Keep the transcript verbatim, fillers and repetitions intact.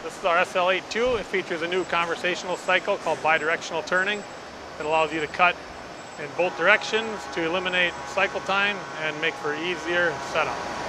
This is our S L eight two. It features a new conversational cycle called bidirectional turning. It allows you to cut in both directions to eliminate cycle time and make for easier setup.